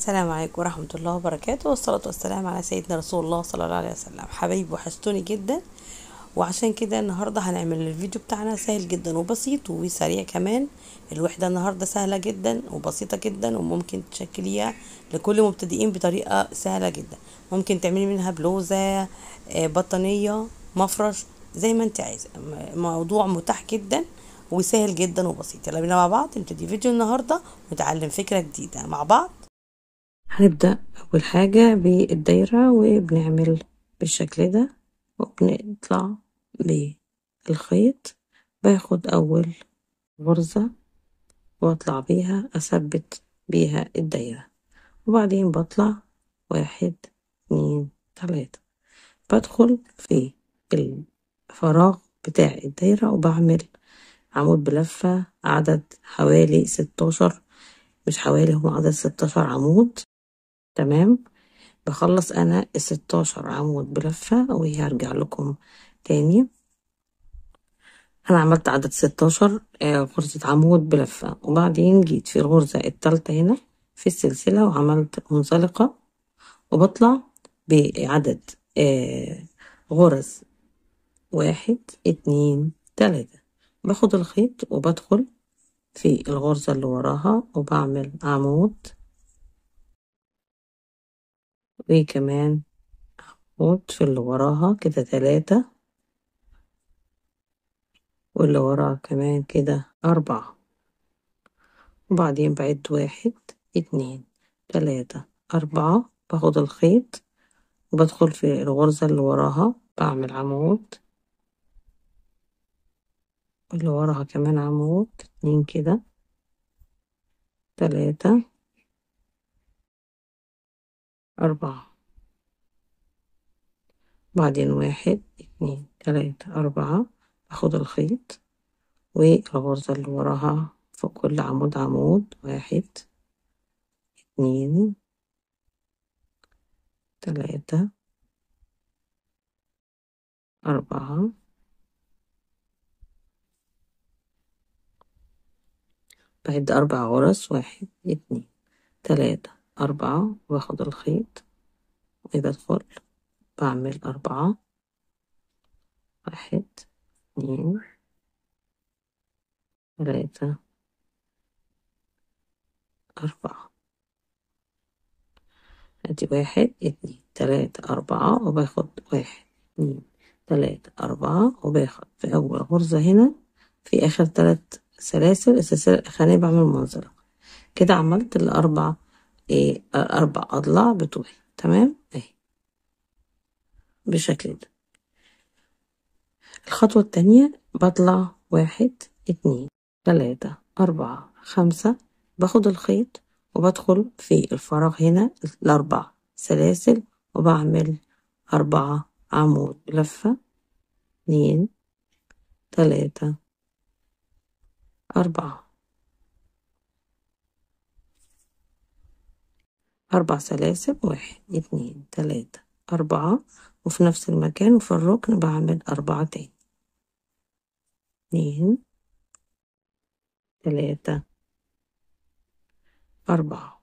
السلام عليكم ورحمة الله وبركاته، والصلاة والسلام على سيدنا رسول الله صلى الله عليه وسلم. حبايبي وحشتوني جدا، وعشان كده النهاردة هنعمل الفيديو بتاعنا سهل جدا وبسيط وسريع كمان. الوحدة النهاردة سهلة جدا وبسيطة جدا، وممكن تشكليها لكل مبتدئين بطريقة سهلة جدا. ممكن تعملي منها بلوزة، بطانية، مفرش، زي ما انت عايزة. موضوع متاح جدا وسهل جدا وبسيط. يلا بينا مع بعض نبتدي فيديو النهاردة ونتعلم فكرة جديدة مع بعض. هنبدأ أول حاجة بالدايرة، وبنعمل بالشكل ده، وبنطلع بالخيط. باخد أول غرزة وأطلع بيها أثبت بيها الدايرة، وبعدين بطلع 1 2 3. بدخل في الفراغ بتاع الدايرة وبعمل عمود بلفة عدد حوالي 16، مش حوالي، هو عدد 16 عمود. تمام. بخلص انا ال16 عمود بلفة وهرجع لكم تاني. انا عملت عدد 16 غرزة عمود بلفة، وبعدين جيت في الغرزة التالتة هنا في السلسلة وعملت منزلقة، وبطلع بعدد غرز 1 2 3. باخد الخيط وبدخل في الغرزة اللي وراها وبعمل عمود، وكمان عمود في اللي وراها كده 3، واللي وراها كمان كده 4. وبعدين بعد 1 2 3 4. باخد الخيط وبدخل في الغرزة اللي وراها بعمل عمود، واللي وراها كمان عمود 2 كده 3 4. بعدين 1 2 3 4. باخد الخيط والغرزة اللي وراها في كل عمود عمود 1 2 3 4. بعد 4 غرز 1 2 3 4. واخد الخيط وبدخل بعمل 4 1 2 3 4. ادي 1 2 3 4، وباخد 1 2 3 4، وباخد في اول غرزة هنا في اخر 3 سلاسل. السلسلة الاخرانية بعمل منزلق كده. عملت الاربع 4 اضلاع بتوعي. تمام اهي بالشكل ده. الخطوة التانية بطلع 1 2 3 4 5. باخد الخيط وبدخل في الفراغ هنا ال4 سلاسل، وبعمل 4 عمود لفة 2 3 4. 4 سلاسل 1 2 3 4، وفي نفس المكان وفي الركن بعمل 4 تاني 2 3 4.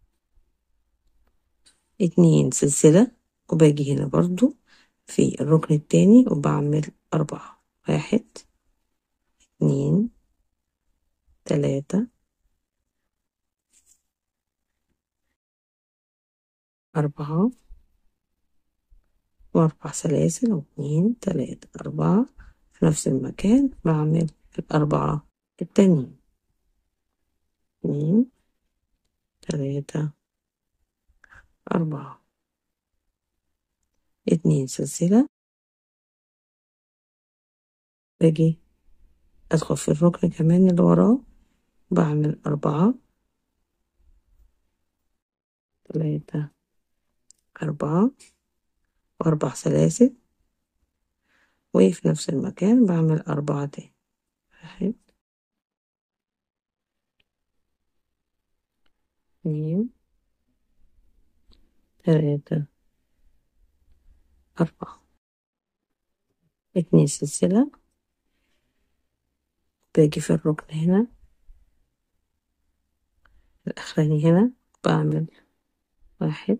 2 سلسلة، وباجي هنا برضو في الركن التاني وبعمل 4 1 2 3 4، و4 سلاسل و2 3 4. في نفس المكان بعمل ال4 التانيين 2 3 4. 2 سلسلة، باجي ادخل في الركن كمان اللي وراه بعمل 4 3 4، و4 سلاسل، وفي نفس المكان بعمل 4 تاني 1 2 3 4. 2 سلسلة، باجي في الركن هنا الأخراني هنا بعمل واحد،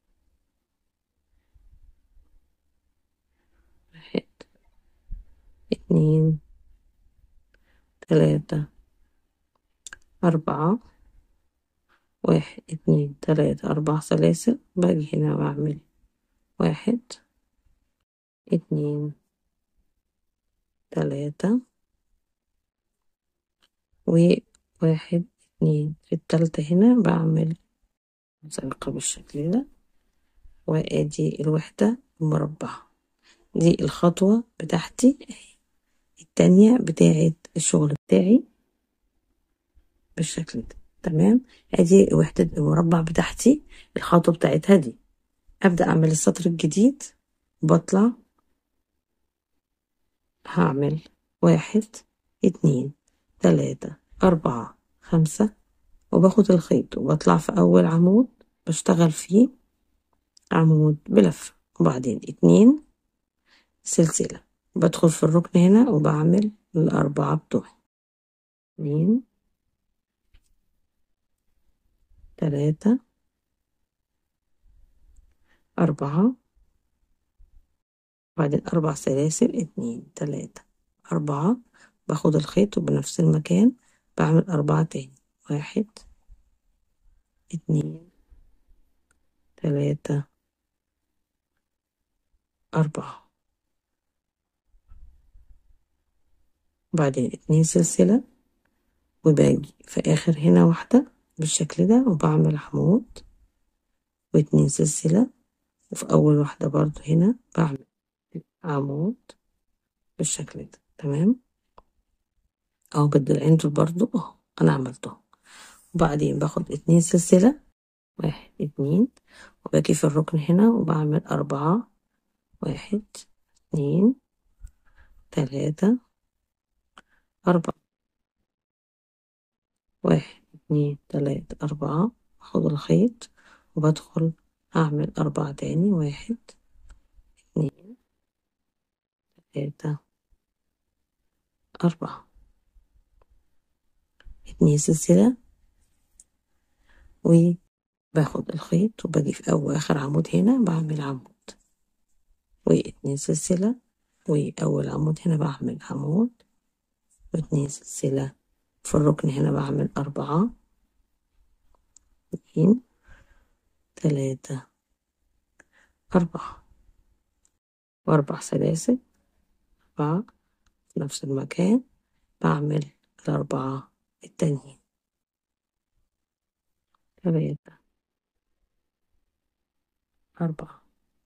واحد، اتنين، تلاتة، أربعة، واحد، اتنين، تلاتة، أربع سلاسل. باجي هنا بعمل واحد، اتنين، تلاتة، وواحد، اتنين. في التالتة هنا بعمل زنقة بالشكل ده، وادي الوحدة المربعة. دي الخطوة بتاعتي التانية بتاعت الشغل بتاعي بالشكل ده. تمام، ادي وحدة المربع بتاعتي، الخطوة بتاعتها دي. ابدأ اعمل السطر الجديد، بطلع هعمل واحد، اتنين، تلاتة، أربعة، خمسة، وباخد الخيط وبطلع في أول عمود بشتغل فيه عمود بلفة، وبعدين اتنين سلسلة، بدخل في الركن هنا وبعمل الأربعة بتوعي. اتنين، تلاتة، أربعة، وبعدين أربع سلاسل، اتنين، تلاتة، أربعة، باخد الخيط وبنفس المكان بعمل أربعة تاني. واحد، اتنين، تلاتة، أربعة، وبعدين اتنين سلسلة، وباجي في آخر هنا واحدة بالشكل ده وبعمل عمود واتنين سلسلة، وفي أول واحدة برضو هنا بعمل عمود بالشكل ده. تمام، أهو بالضلعين دول برضو أهو أنا عملتهم. وبعدين باخد اتنين سلسلة، واحد، اتنين، وباجي في الركن هنا وبعمل أربعة. واحد، اتنين، تلاتة، أربعة، واحد، اتنين، تلاتة، أربعة، باخد الخيط وبدخل أعمل أربعة تاني. واحد، اتنين، تلاتة، أربعة، اتنين سلسلة، وباخد الخيط وباجي في أول آخر عمود هنا بعمل عمود واتنين سلسلة، وأول عمود هنا بعمل عمود واتنين سلسلة. في الركن هنا بعمل أربعة، اتنين، تلاتة، أربعة، وأربع سلاسل، أربعة، في نفس المكان بعمل الأربعة التانيين. تلاتة، أربعة،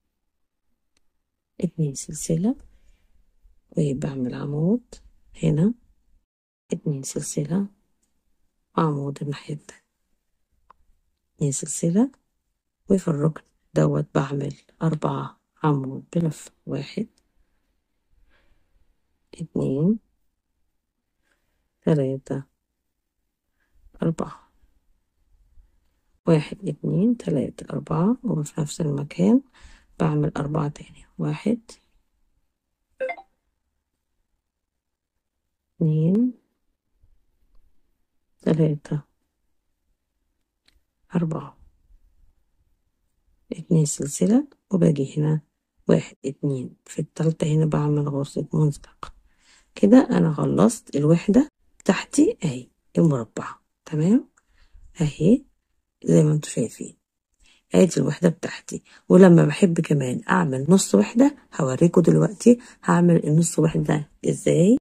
اتنين سلسلة، وبعمل عمود هنا، اتنين سلسلة، وعمود الناحية التانية، اتنين سلسلة، وفي الركن دوت بعمل أربعة عمود بلفة. واحد، اتنين، تلاتة، أربعة، واحد، اتنين، تلاتة، أربعة، وفي نفس المكان بعمل أربعة تاني. واحد، اتنين، تلاتة، أربعة، اتنين سلسلة، وباجي هنا واحد، اتنين، في التالتة هنا بعمل غرزة منزلقة. كده أنا خلصت الوحدة بتاعتي أهي المربعة. تمام، أهي زي ما انتوا شايفين ادي الوحدة بتاعتي. ولما بحب كمان اعمل نص وحدة هوريكم دلوقتي هعمل النص وحدة ازاي.